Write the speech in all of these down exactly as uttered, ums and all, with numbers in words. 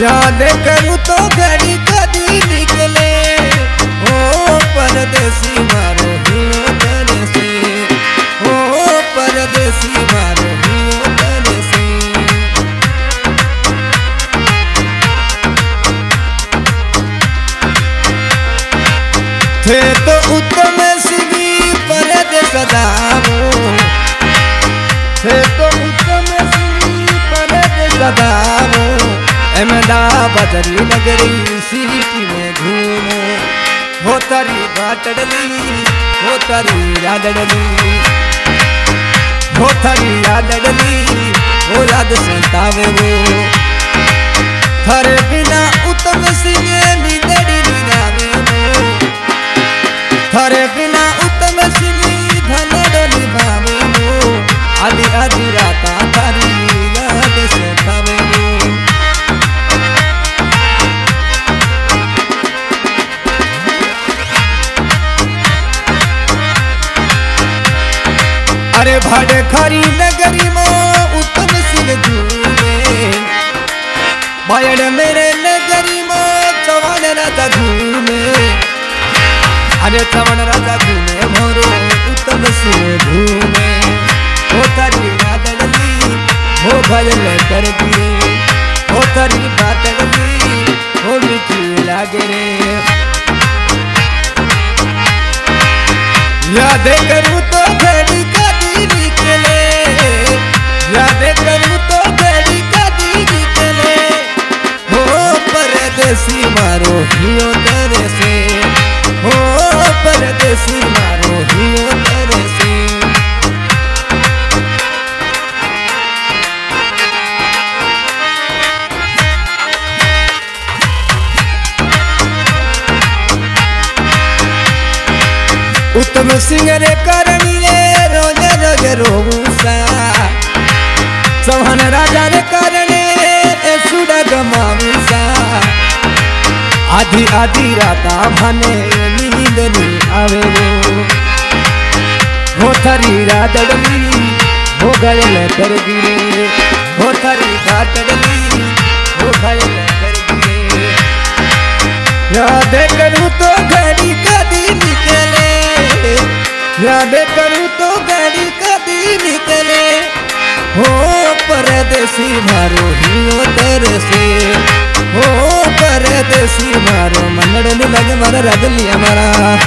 याद करूं तो घड़ी कदी निकले ओ परदेसी मारो हियो तेरे से ओ परदेसी मारो हियो तेरे से थे तो उत्तम सिंह परदेस दामो थे तो उत्तम सिंह परदेस दामो अहमदाबाद नगरी सिटी में घूमो हो तारी बाटड़ली हो तारी यादड़ली हो तारी यादड़ली हो याद सतावे वो थारे बिना उत्तम सिंह नींदड़ी नींदावे वो थारे बिना उत्तम सिंह धनड़ो निभावे वो आधी आधी राता थारी याद सतावे वो अरे भाड़े खरी नगरी में उत्तम सिंह घूमे बायड़ मेरे नगरी में चवन राजा घूमे अरे चवन राजा घूमे मोरो उत्तम सिंह घूमे हो तारी यादड़ली हो भजन कर दिए हो तारी बातड़ली हो मीठी लागे रे याद करूं तो घड़ी कदी निकले याद करूं तो घड़ी कदी निकले हो परदेसी मारो हियो तेरे से हो परदेसी मारो हियो तेरे से उत्तम सिंह रे करनिए रोज रोज रोसा चौहान राजा रे करने सुड़ा गमावसा आधी आधी राता भने नींद नहीं आवे वो हो थारी रातड़ली हो घायल कर गिरे हो थारी रातड़ली हो घायल कर गिरे याद करूं तो घड़ी कदी निकले याद करूं तो घड़ी कदी निकले हो परदेसी मारो हियो तेरे से हो परदेसी मारो मनड़ नहीं लगे मारा रग लिया मारा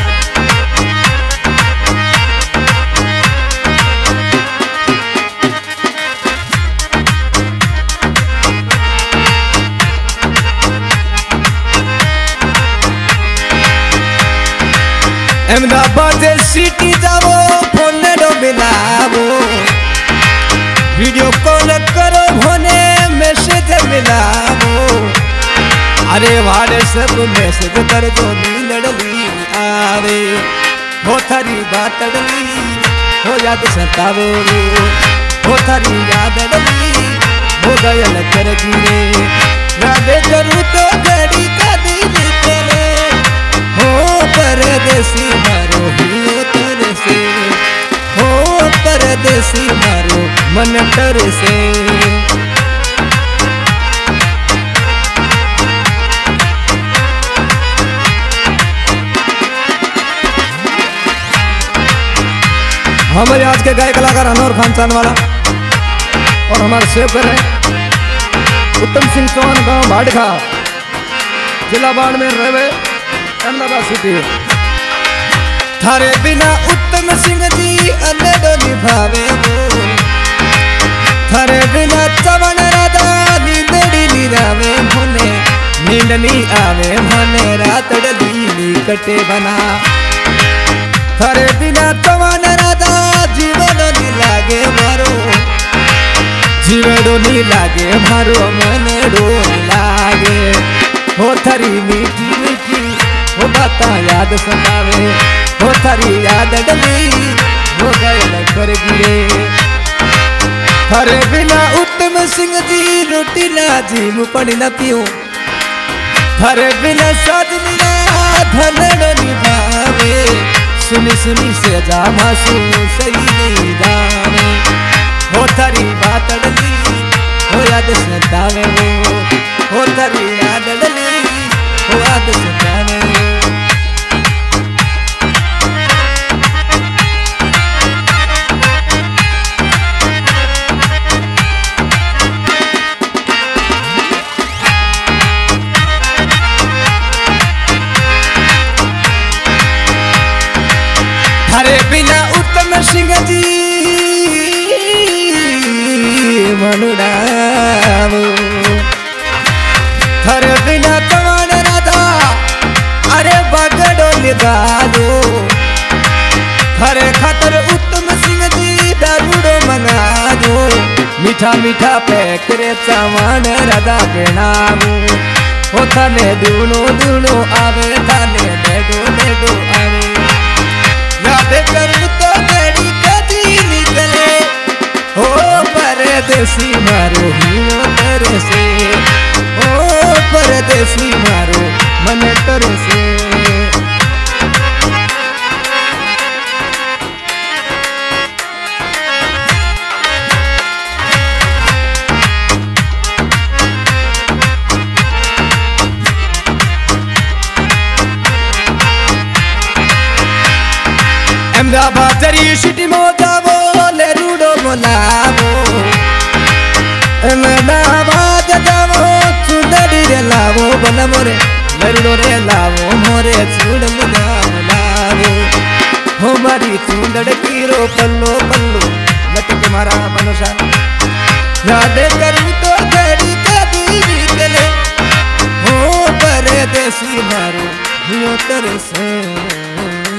अहमदाबाद सिटी जाओ फोन डो मिलावो वीडियो कॉल करो भोने मैसेज मिलावो अरे वारे सब मैसेज कर दो नीलड़ली आवे हो थारी बातड़ली हो याद सतावे हो थारी यादड़ली हो घायल कर गिरे याद करूं तो घड़ी कदी निकले हो परदेसी मारो हियो तेरे से हो परदेसी मारो मन तेरे से हमारे आज के गायक कलाकार अनवर खान चांद वाला और हमारे सेवकर है उत्तम सिंह चौहान गांव भाड़खा जिला बाड़मेर रहे अहमदाबाद सिटी थारे बिना उत्तम सिंह जी अनडो निभावे वो थारे बिना चवन राजा नींदड़ी निरावे मोने नींद नहीं आवे मोने रातड़ली नी कटे बना थारे बिना चवन राजा जीवन नहीं लागे मारो जीवड़ो नहीं लागे मारो मने रो लागे हो थारी मीठी मीठी हो बाता याद सतावे हो थारी यादड़ली हो घायल कर गिरे थारे बिना उत्तम सिंह जी रोटी ना जी मुपड़ी न पियो थारे बिना साजनिया धनड़ो निभावे सुनी सुनी से जा मासू सही नहीं जाने हो थारी बातड़ली हो याद सतावे वो हो तेरी याद डली हो याद सतावे थारे बिना उत्तम सिंह जी मनुडावो थारे बिना कमान राधा अरे बगड़ो निगालो थारे खातर उत्तम सिंह जी दारूडो मंगा दो मीठा मीठा पैकरे चावण राधा पेनावो ओ थाने दूनो दूनो आवे थाने डेडो डेडो आवे याद करूं तो घड़ी कदी निकले ओ परदेसी मारो हीरो तेरे से ओ परदेसी मारो मन तेरे से अहमदाबाद जरी सिटी मो जावो ले रूडो मोलावो अहमदाबाद जावो चुंदड़ी रे लावो बना मोरे लरूडो रे लावो मोरे चूड़ मुगा मोलावो हो मारी चुंदड़ कीरो पल्लो पल्लो लटक मारा मनोसा याद करूं तो घड़ी कदी निकले हो परदेसी मारो हियो तेरे से